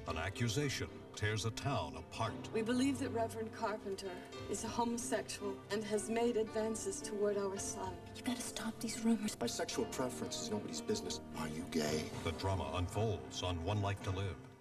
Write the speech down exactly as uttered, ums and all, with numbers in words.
An accusation tears a town apart. We believe that Reverend Carpenter is a homosexual and has made advances toward our son. You gotta stop these rumors. My sexual preference is nobody's business. Are you gay? The drama unfolds on One Life to Live.